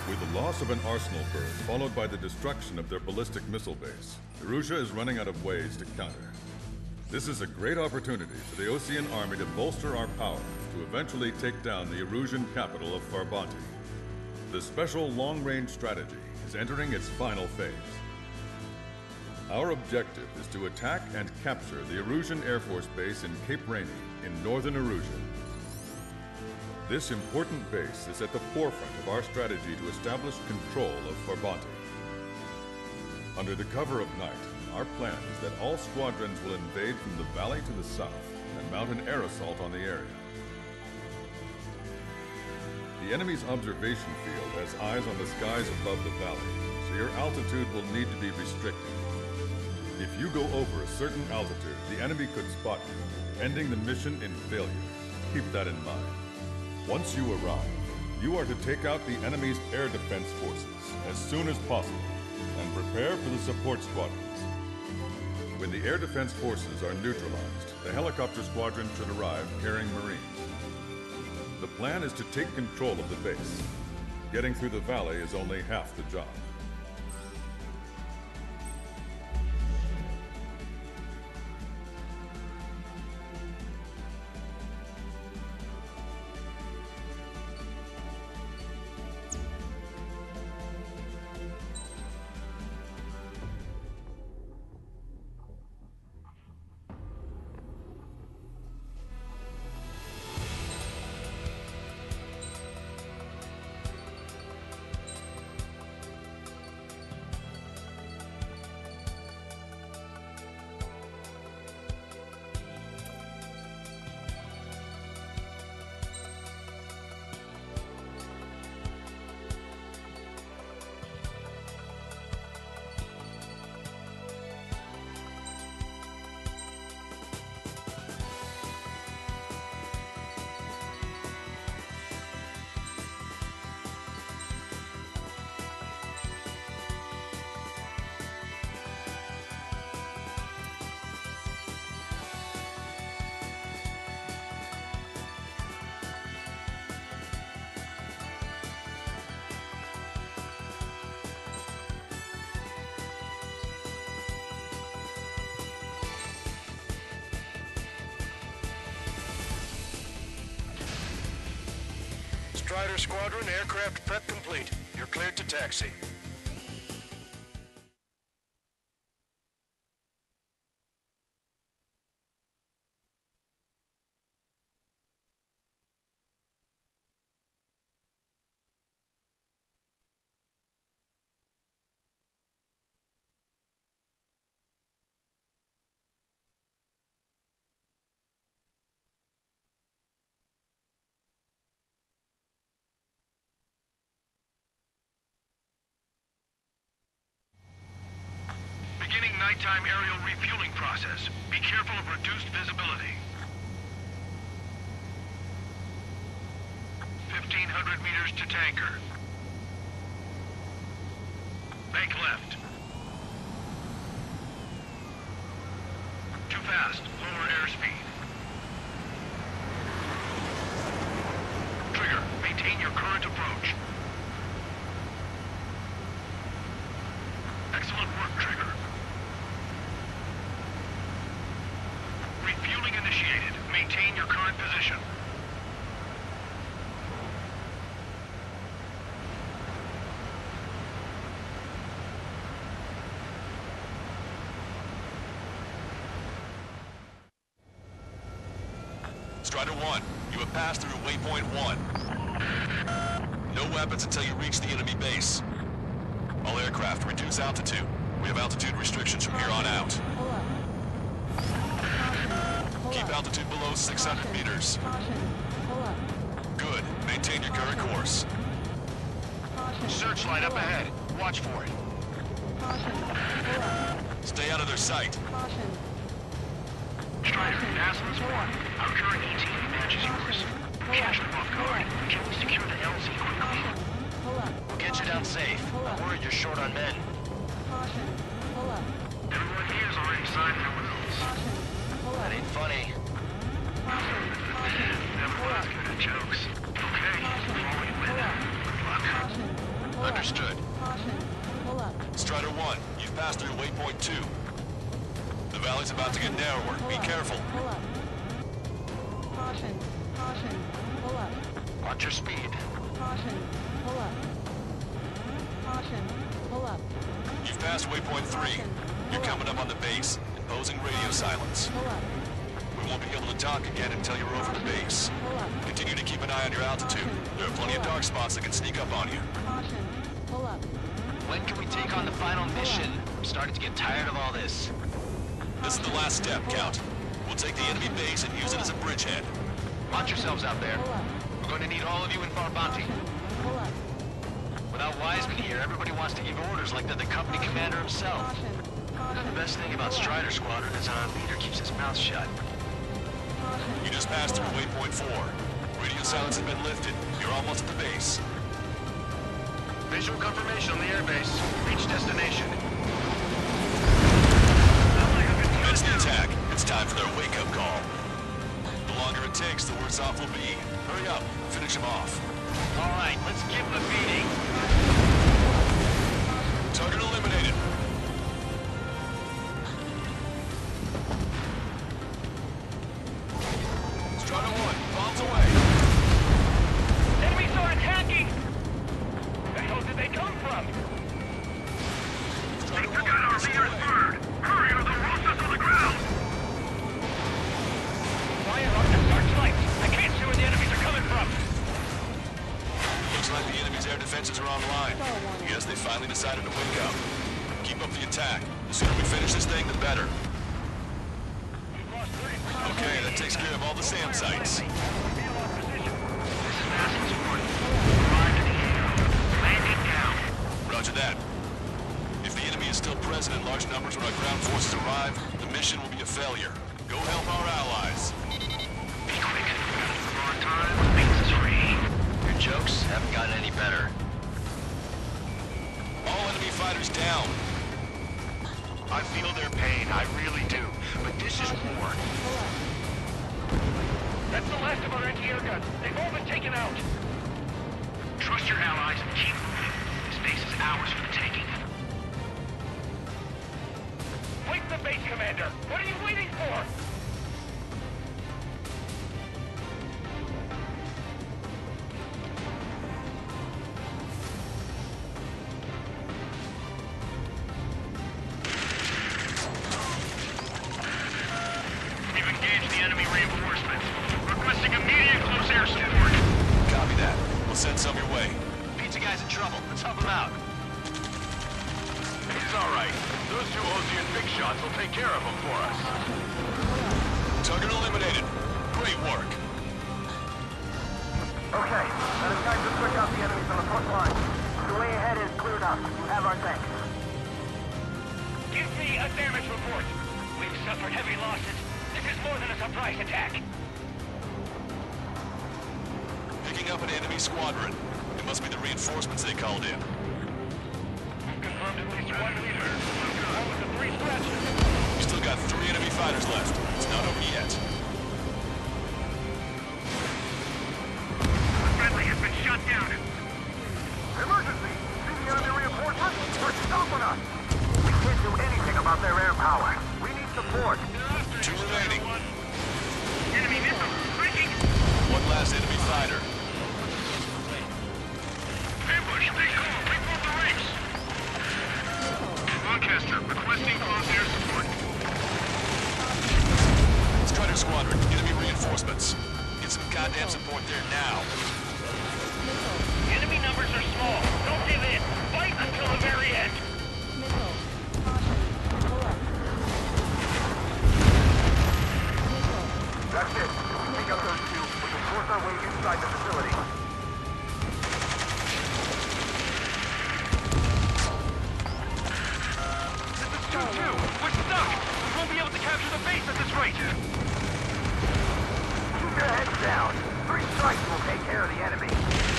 With the loss of an arsenal berth, followed by the destruction of their ballistic missile base, Erussia is running out of ways to counter. This is a great opportunity for the Osean army to bolster our power to eventually take down the Erusian capital of Farbanti. The special long-range strategy is entering its final phase. Our objective is to attack and capture the Erusian Air Force Base in Cape Rainy in northern Erusia. This important base is at the forefront of our strategy to establish control of Farbanti. Under the cover of night, our plan is that all squadrons will invade from the valley to the south and mount an air assault on the area. The enemy's observation field has eyes on the skies above the valley, so your altitude will need to be restricted. If you go over a certain altitude, the enemy could spot you, ending the mission in failure. Keep that in mind. Once you arrive, you are to take out the enemy's air defense forces as soon as possible and prepare for the support squadrons. When the air defense forces are neutralized, the helicopter squadron should arrive carrying Marines. The plan is to take control of the base. Getting through the valley is only half the job. Strider Squadron, aircraft prep complete. You're cleared to taxi. Beginning nighttime aerial refueling process. Be careful of reduced visibility. 1,500 meters to tanker. Bank left. Too fast. Lower airspeed. Trigger, maintain your current approach. Excellent work, Trigger. Refueling initiated. Maintain your current position. Strider 1, you have passed through waypoint 1. No weapons until you reach the enemy base. All aircraft, reduce altitude. We have altitude restrictions from here on out. Keep altitude below 600 meters. Good. Maintain your current course. Searchlight up ahead. Watch for it. Stay out of their sight. Strider, NASA's 1. Our current ETA matches yours. Catch them off guard. Can we secure the LZ quickly? We'll get you down safe. I'm worried you're short on men. Everyone here has already signed their wills. That ain't funny. Never was good at jokes. Okay, before we win. Good luck. Strider 1, you've passed through waypoint 2. The valley's about to get narrower. Be careful. Pull up. Caution. Caution. Pull up. Watch your speed. Caution. Pull up. Caution. Pull up. You've passed waypoint 3. You're coming up on the base, imposing radio silence. Pull up. We won't be able to talk again until you're over the base. Pull up. Continue to keep an eye on your altitude. There are plenty of dark spots that can sneak up on you. Caution. Pull up. When can we take on the final mission? I'm starting to get tired of all this. This is the last step, Count. We'll take the enemy base and use it as a bridgehead. Watch yourselves out there. Pull up. We're going to need all of you in Farbanti. Pull up. Without Wiseman here, everybody wants to give orders like they're the company commander himself. Caution. The Caution. best thing about Strider Squadron is our leader keeps his mouth shut. Caution. You just passed through waypoint 4. Radio silence has been lifted. You're almost at the base. Visual confirmation on the airbase. Reach destination. Commence the attack. It's time for their wake-up call. The longer it takes, the worse off we'll be. Hurry up. Finish them off. All right, let's give them a beating. Target eliminated. Strider 1, bombs away. Enemies are attacking! Where the hell did they come from? Strider 1, missile away. Hurry or the Rosa's on the ground! Fire on the searchlights! I can't see where the enemies are coming from! Looks like the enemy's air defenses are online. Guess they finally decided to wake up. Keep up the attack. The sooner we finish this thing, the better. Okay, that takes care of all the SAM sites. This is Massey's warning. Arrive in the air. Landing down. Roger that. If the enemy is still present in large numbers when our ground forces arrive, the mission will be a failure. Go help our allies. Be quick. More time, base is free. Your jokes haven't gotten any better. All enemy fighters down. I feel their pain, I really do. But this is war. That's the last of our anti-air guns. They've all been taken out. Trust your allies and keep moving. This base is ours for the taking. Wait the base, Commander. What are you waiting for? We've engaged the enemy reinforcements. Requesting immediate close air support. Copy that. We'll send some your way. Pizza guy's in trouble. Let's help him out. He's all right. Those two Osean big shots will take care of him for us. Target eliminated. Great work. Okay, then it's time to switch out the enemies on the front line. The way ahead is cleared up. You have our thanks. Give me a damage report. We've suffered heavy losses. This is more than a surprise attack. Picking up an enemy squadron. It must be the reinforcements they called in. We've confirmed at least one leader. What was the three scratches? You still got 3 enemy fighters left. It's not over yet. Friendly has been shot down. Emergency! See the enemy reinforcements? They're stopping us! We can't do anything about their air power. We need support. 2 remaining. Enemy missile. Breaking. 1 last enemy fighter. Ambush. Big call. Reform the ranks. Lancaster, requesting close air support. Strider Squadron, enemy reinforcements. Get some goddamn support there now. Enemy numbers are small. Don't give in. Fight until the very end. Missile. Caution. Pull up. Missile. That's it. Take out those two. We can force our way inside the facility. This is 2-2. We're stuck. We won't be able to capture the base at this rate. Keep your heads down. 3 strikes will take care of the enemy.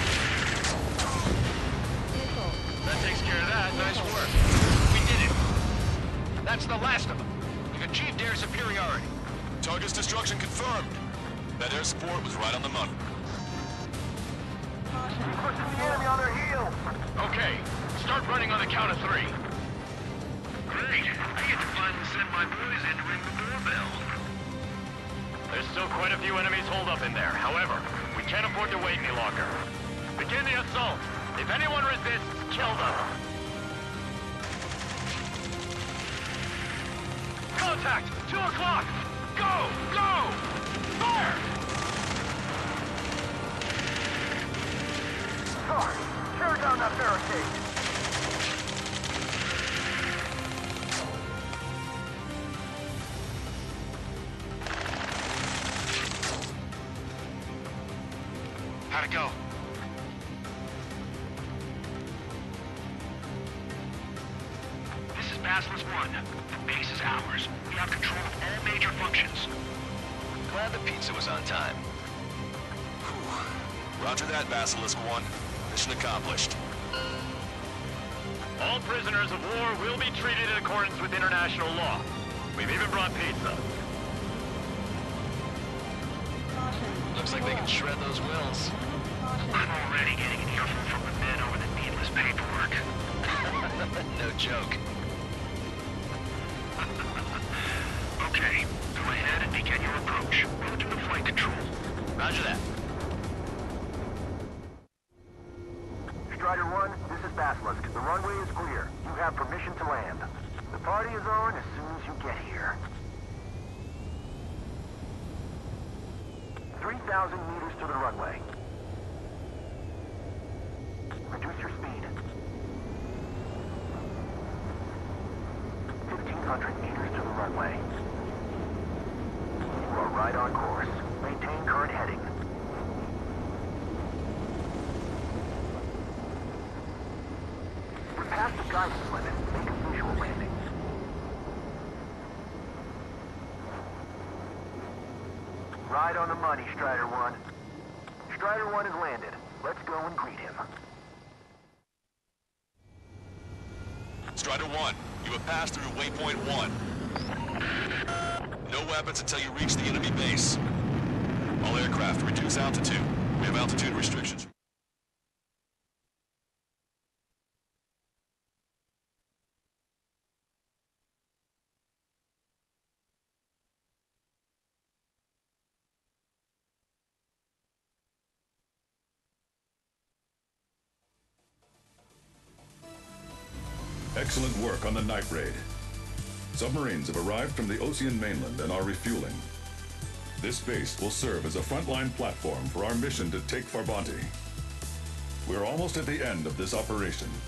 Missile. That takes care of that. Nice work. We did it. That's the last of them. We've achieved air superiority. Target's destruction confirmed. That air support was right on the money. Pushing the enemy on their heels. Okay. Start running on the count of 3. my boys in to ring the doorbell. There's still quite a few enemies holed up in there. However, we can't afford to wait any longer. Begin the assault. If anyone resists, kill them. Contact! 2 o'clock! Go! Go! Fire! Car, tear down that barricade. How'd it go? This is Basilisk 1. The base is ours. We have control of all major functions. Glad the pizza was on time. Whew. Roger that, Basilisk 1. Mission accomplished. All prisoners of war will be treated in accordance with international law. We've even brought pizza. Caution. Looks like they can shred those wills. Caution. I'm already getting an earful from the men over the needless paperwork. No joke. Okay, go ahead and begin your approach. Route to the flight control. Roger that. Strider 1, this is Basilisk. The runway is clear. You have permission to land. The party is on as soon as you get here. 3,000 meters to the runway. Reduce your speed. 1,500 meters to the runway. You are right on course. Maintain current heading. We're past the guidance limit. Make a visual landing. Right on the money, Strider 1. Strider 1 has landed. Let's go and greet him. Strider 1, you have passed through Waypoint 1. No weapons until you reach the enemy base. All aircraft, reduce altitude. We have altitude restrictions. Excellent work on the night raid. Submarines have arrived from the Ocean mainland and are refueling. This base will serve as a frontline platform for our mission to take Farbanti. We're almost at the end of this operation,